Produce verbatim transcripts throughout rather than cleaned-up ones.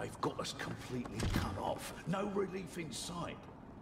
They've got us completely cut off. No relief in sight.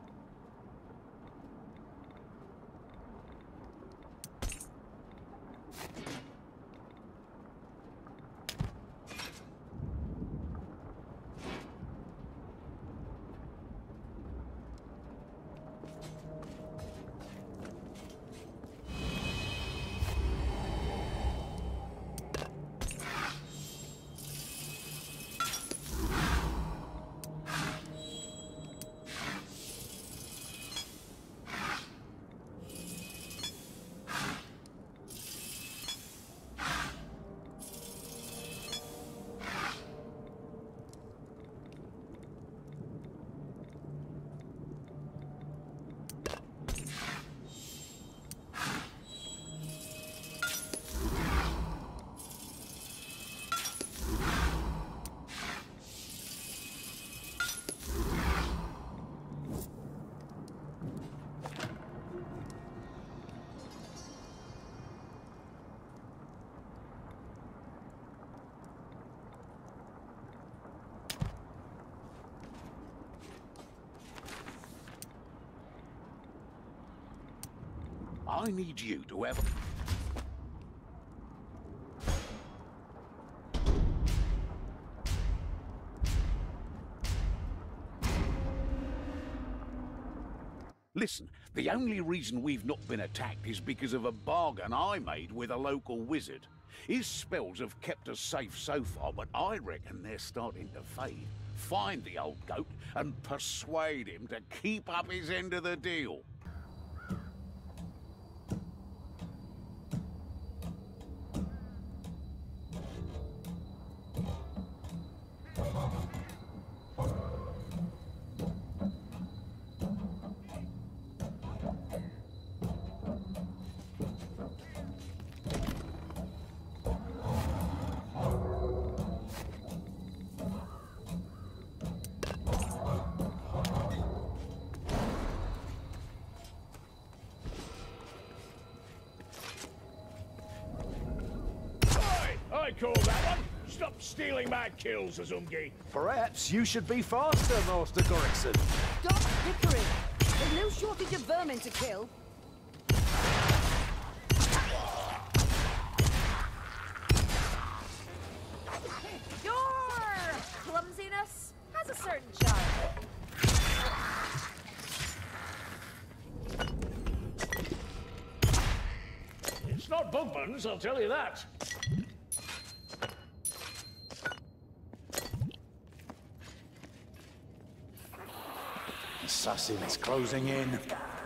I need you to have... Listen, the only reason we've not been attacked is because of a bargain I made with a local wizard. His spells have kept us safe so far, but I reckon they're starting to fade. Find the old goat and persuade him to keep up his end of the deal. I call that one. Stop stealing my kills, Azumgi. Perhaps you should be faster, Master Gorikson. Stop bickering. There's no shortage of vermin to kill. Your clumsiness has a certain charm. It's not Bugman's, I'll tell you that. Assassin's closing in.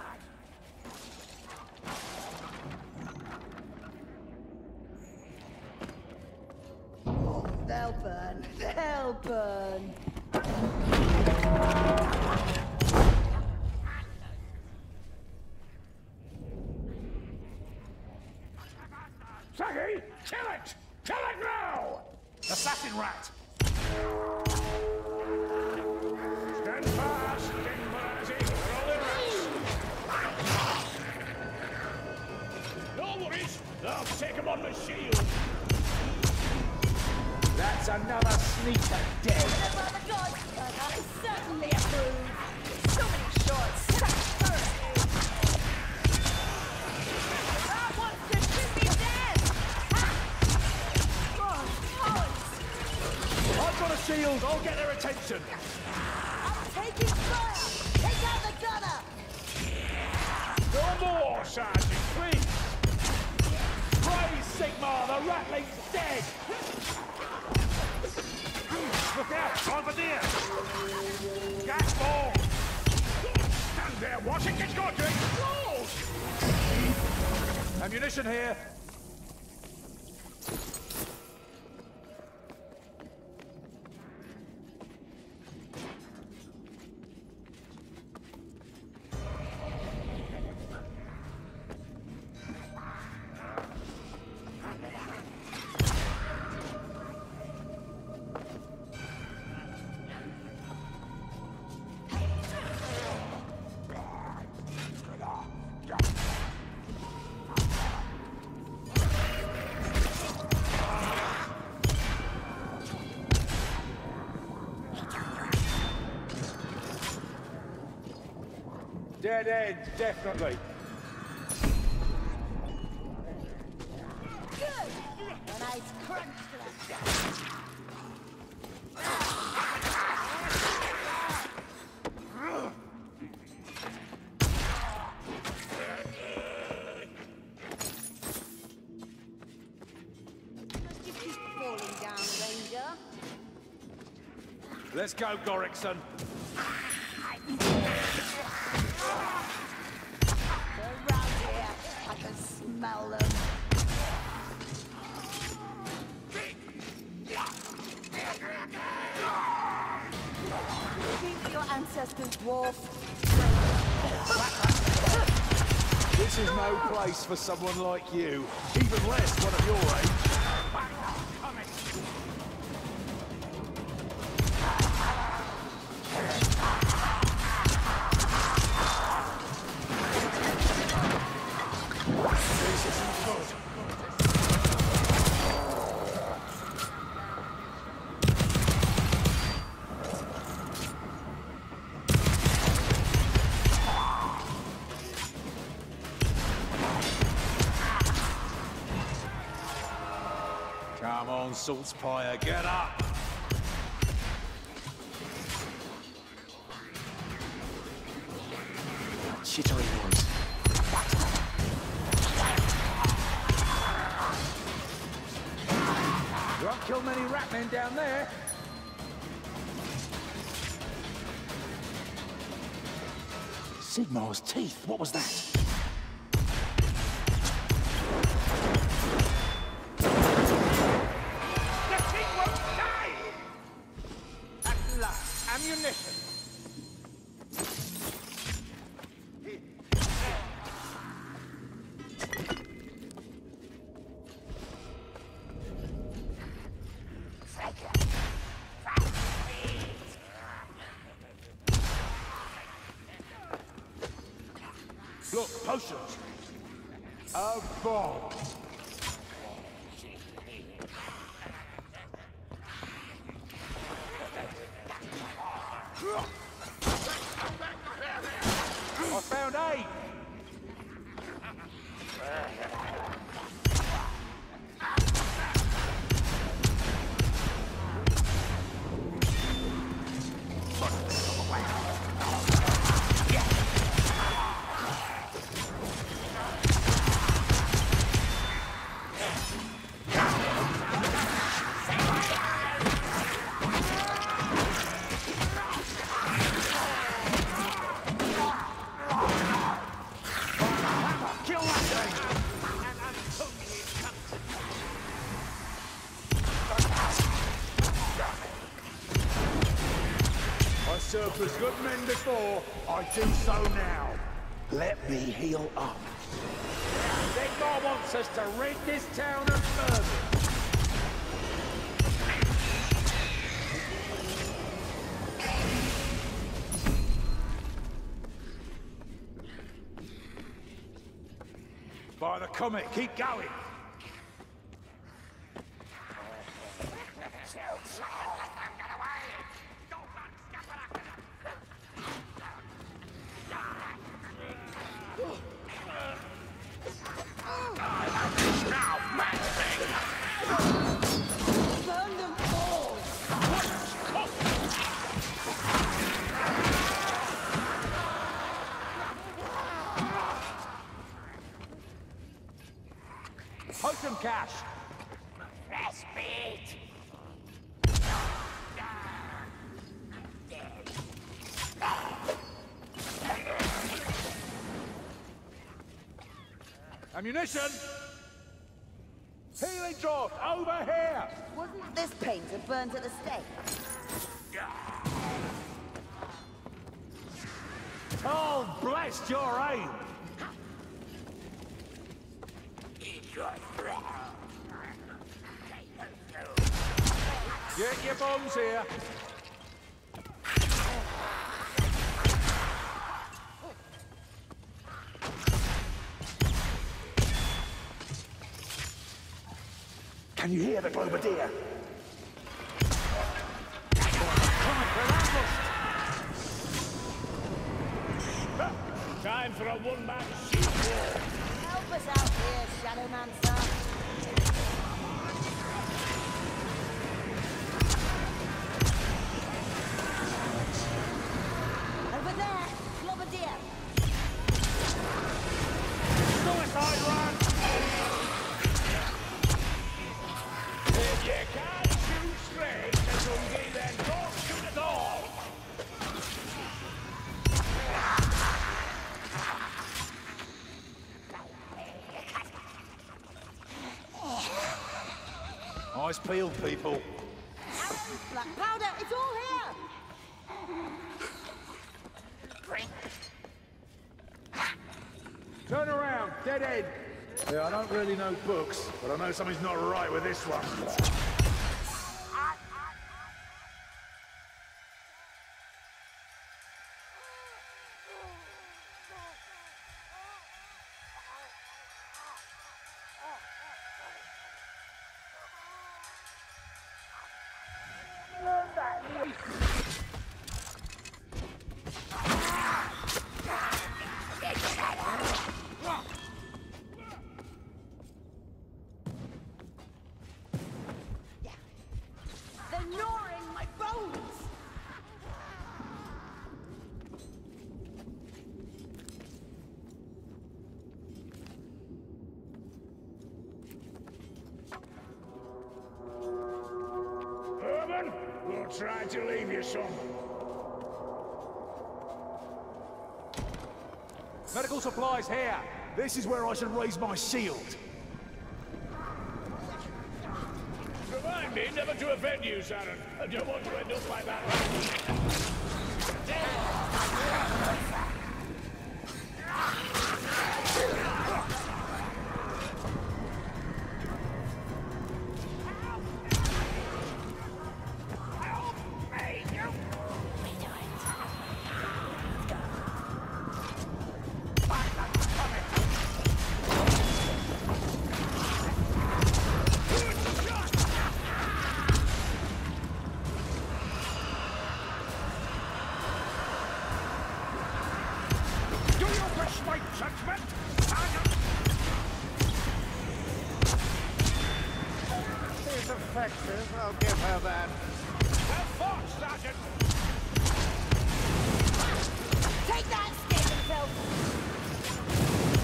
They'll burn. They'll burn. Saki, kill it! Kill it now! Assassin rat! Stand fast, Dingbazi, for all the rats! No worries, I'll take him on my shield. That's another sneaker dead. Whatever the gods, but I certainly approve. So many shots, such courage. That monster should be dead! Ha! Oh, I've got a shield. I'll get their attention. I'm taking fire! Take out the gunner! No more, Sergeant, please! Praise Sigmar, the ratling's dead. Look out, bombardier! Gas ball! Stand there, watch it get going! Close! Ammunition here. Dead end, definitely. Good. A nice crunch to that. Must you keep falling down, Ranger? Let's go, Gorrickson. They're around here. I can smell them. Keep your ancestors, dwarf. This is no place for someone like you. Even less one of your age. Come on, Saltspire, get up! Shittery noise. You won't kill many rat men down there. Sigmar's teeth, what was that? Ammunition! Look, potions. A bomb. I found aid. Served as good men before, I do so now. Let me heal up. Sigmar wants us to rid this town of murder. By the comet, keep going. Burn them all. Potion cash. Respite! Ammunition! Healing draft, over here! Wasn't this painter burned at the stake? Oh, bless your aim! Get your bombs here. Can you hear the Globadier? time for a one-man sheep war. Help us out here, Shadowmancer. Over there, Clobberdeer. Suicide run! If you can't shoot straight, Kazungi, then don't shoot at all! Eyes peeled, people. Arrows, black powder, it's all here! Turn around, dead end. Yeah, I don't really know books, but I know something's not right with this one. They're gnawing my bones! Urban, we'll try to leave you some. Medical supplies here. This is where I should raise my shield. Remind me never to offend you, Sharon. I don't want to end up like that. She's effective, I'll give her that. Well fought, Sergeant! Take that, stinking filth!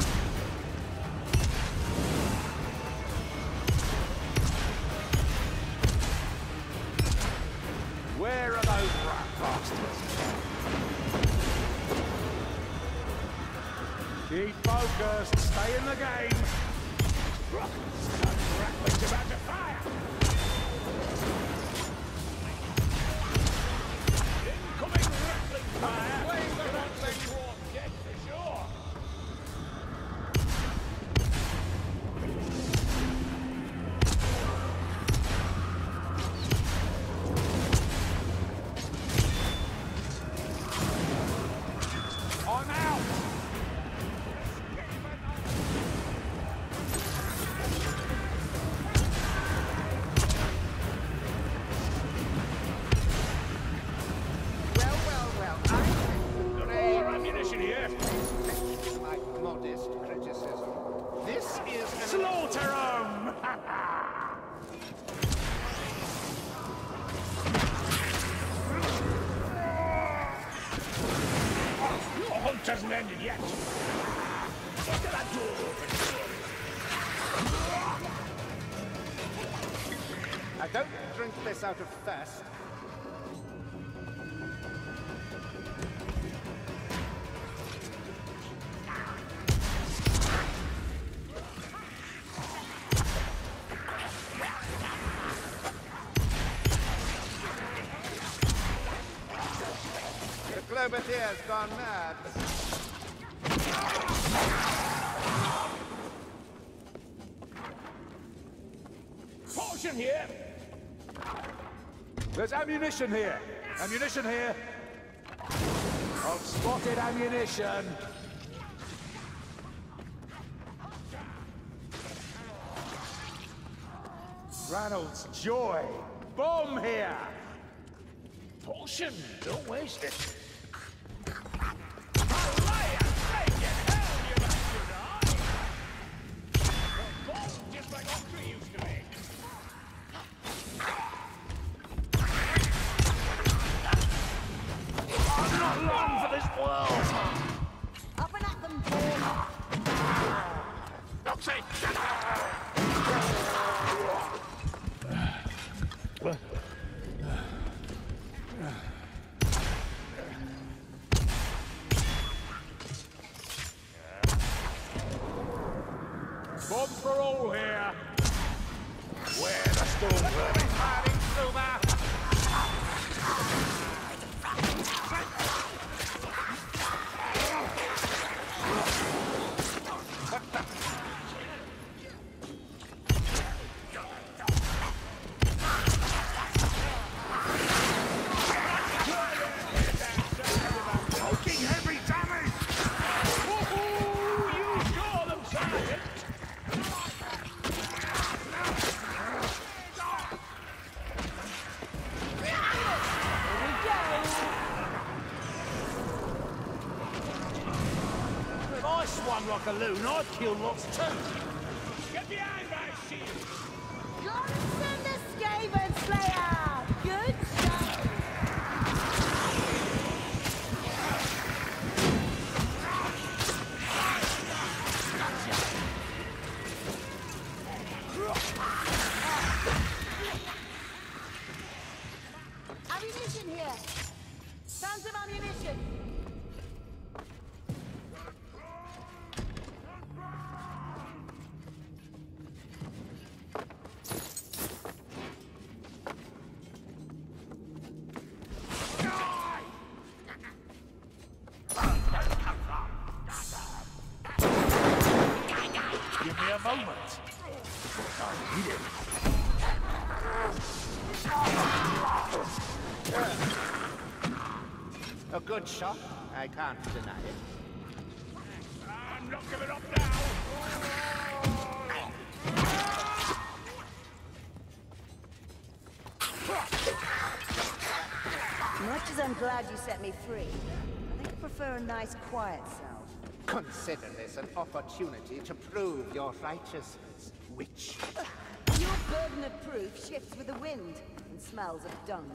Where are those rat bastards? Keep focused, stay in the game. Rattling's about to fire! Incoming rattling fire! Wait, the rattling won't get for sure! I'm out! Well, well, well, I No more ammunition here! think my modest criticism. This is an... Slaughter 'em! Your hunt hasn't ended yet! Get that door open! I don't drink this out of thirst. The Clobberdeer's gone mad. Potion here! There's ammunition here. Ammunition here. I've spotted ammunition. Reynolds, Joy, bomb here. Potion! Don't waste it! Alright, take it! Bombs for all here. Where the storm burning? Firing Suba! Taking heavy damage! Woohoo! You saw them, Sergeant! If I swung like a loon, I'd kill lots too. Get behind my shield! Johnson the Skaven Slayer! Good shot! Ammunition here! Sounds of ammunition! Give me a moment. I need it. A good shot. I can't deny it. I'm not giving up now! Much as I'm glad you set me free, I think I prefer a nice quiet cell. Consider this an opportunity to prove your righteousness, witch. Your burden of proof shifts with the wind and smells of dung.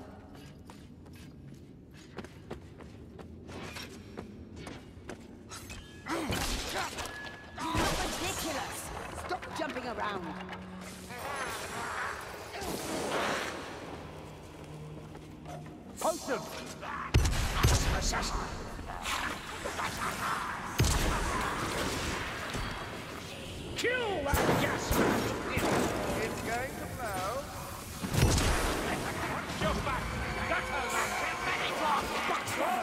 You look ridiculous! Stop jumping around! Post them! Assassin! Kill that gas! It's going to blow. Watch your back! That's how that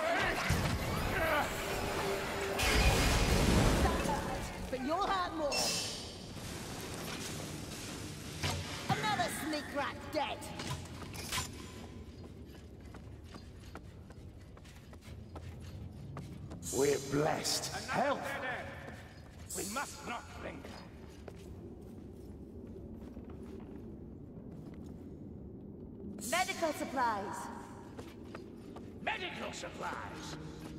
But you'll have more! Another sneak rat dead! We're blessed. Help! We must not linger. Medical supplies! Medical supplies!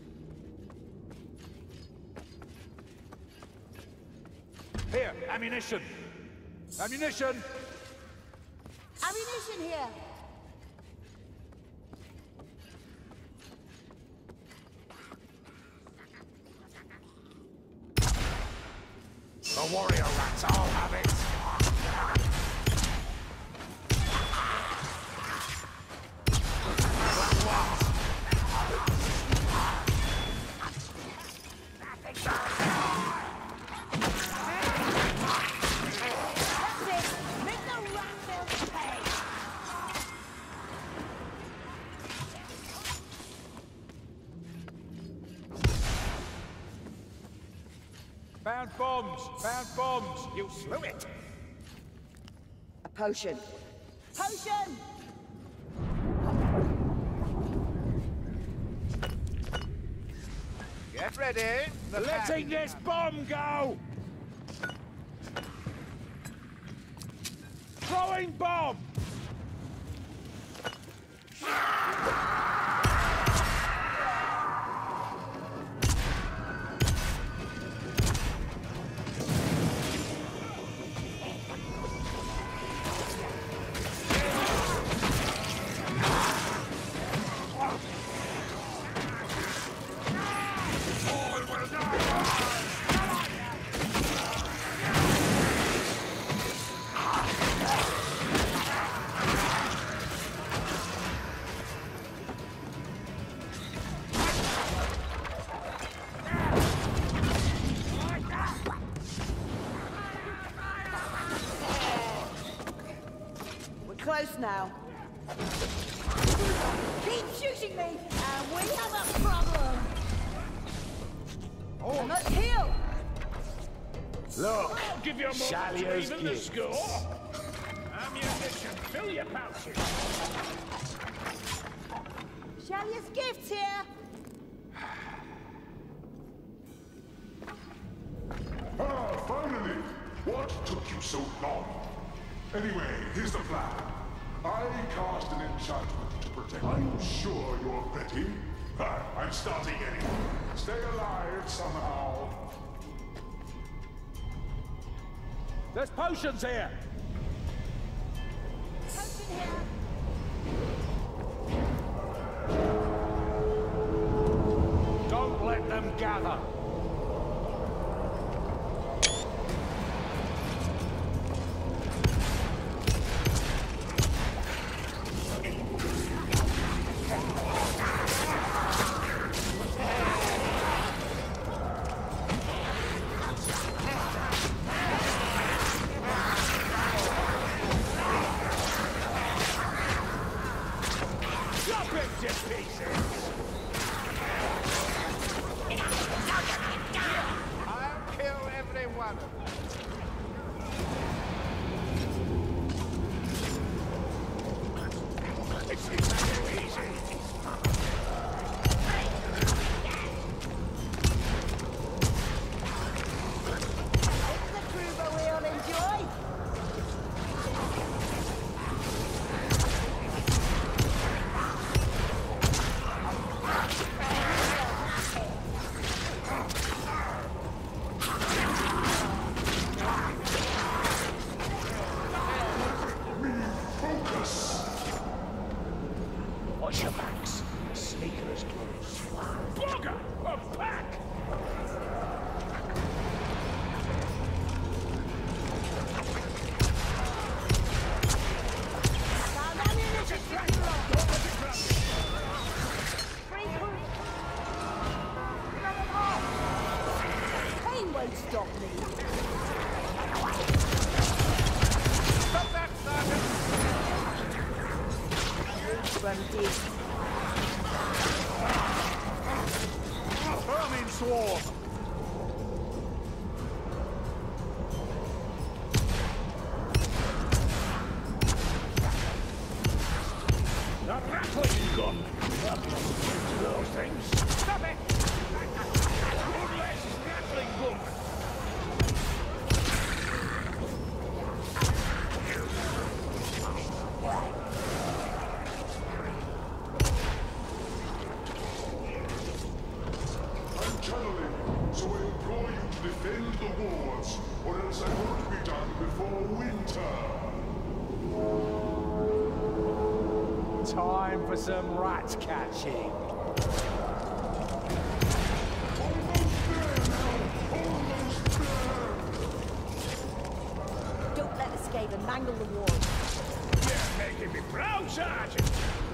Here, ammunition. Ammunition! Ammunition here! The warrior rats, I'll have it. That's it! Make the rat bill pay! Found bombs! Found bombs! You slew it! A potion! Potion! Get ready. The Letting this bomb go! Throwing bomb! close now. Keep shooting me, and we have a problem. Oh, And let's heal. look, I'll give you a moment to Shallier's even the gifts. score. Ammunition, fill your pouches. Shallier's gifts here. Ah, finally! What took you so long? Anyway, here's the plan. I cast an enchantment to protect. I'm sure you're ready. Ah, I'm starting anyway. Stay alive somehow. there's potions here. Potion here. Don't let them gather. Drop it to pieces. I'll kill every one of them. It's not too easy. The Kruber we'll enjoy. Focus! Watch your backs. Sneaker is close. Bugger! A pack! Found ammunition. Free food. Pain won't stop me. Stop that, Sergeant! From deep. Vermin swarm. That rattling gun. Those things. Stop it! Woodless rattling gun. I'm channeling, so I implore you to defend the wards, or else I won't be done before winter. Time for some rat catching. Almost there now! Almost there! Don't let us escape and mangle the wall. You're making me proud, Sergeant.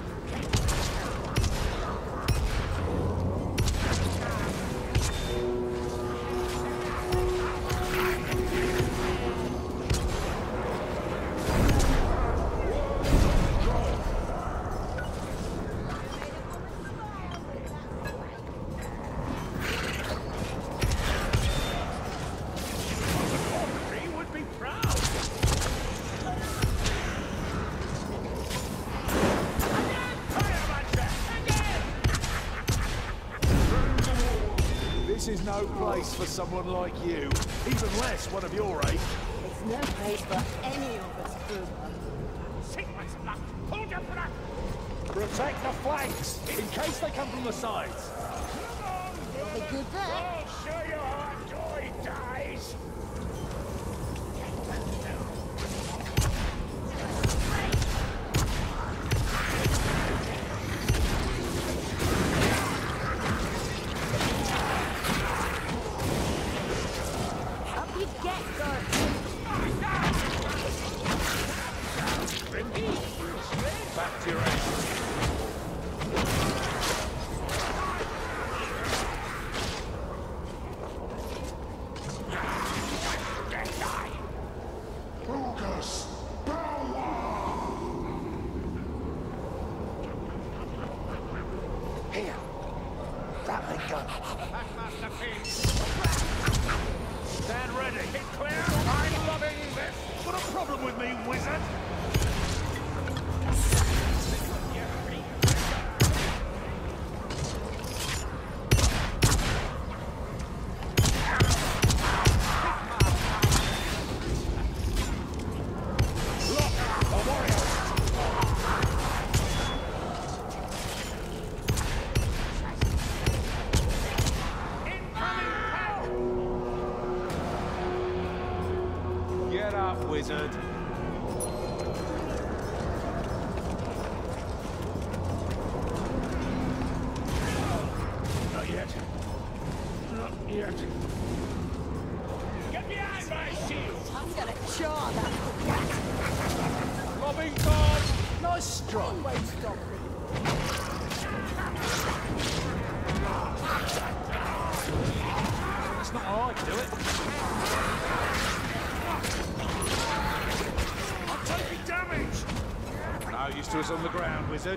He would be proud. This is no place for someone like you, even less one of your age. It's no place for any of us, Kruber. Sigma's luck. Hold your breath. Protect the flanks, in case they come from the sides. Come on. They'll be good there. I'll show you how a joy dies. Up you get, Gert. Back to your aim. Focus! Power! wizard. Not yet. Not yet. Get behind my shield! I'm gonna jar that rat. Robbing God! Nice strike. He won't stop me. That's not how I do it. I'm taking damage! No use to us on the ground, wizard.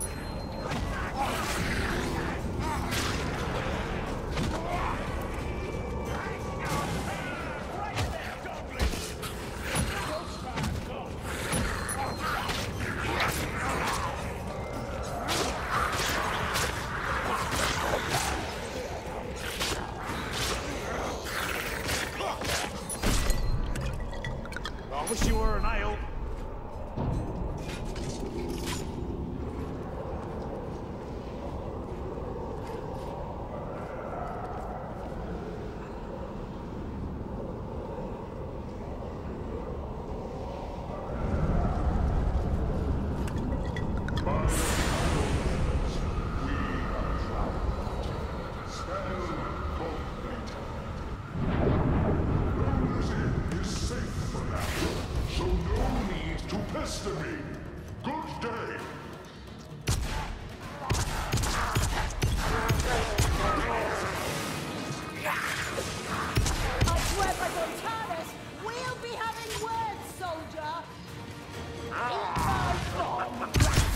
I wish you were an ale. Pester me. Good day. I swear by Gontanas, we'll be having words, soldier. Eat my bomb,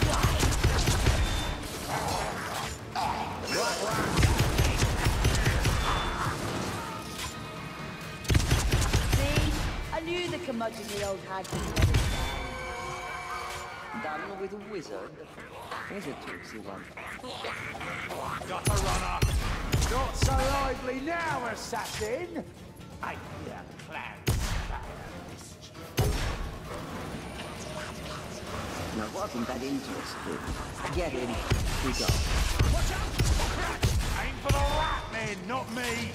See? I knew the curmudgeonly old hag would let it down. Done with a wizard. Here's a tricksy one. Got a runner! Not so lively now, assassin. I hear plans. Now, wasn't that interesting? Get in. We go. Watch out! Aim for the rat, men, not me!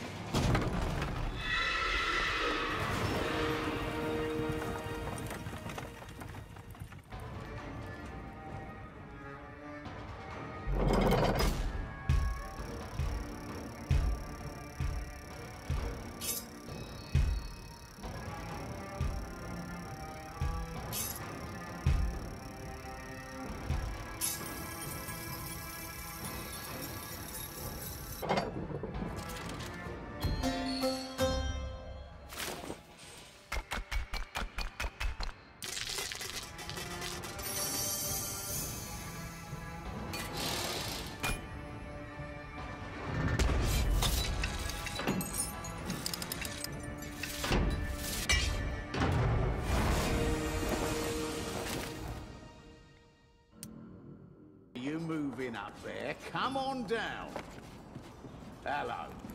You moving up there? Come on down. Hello.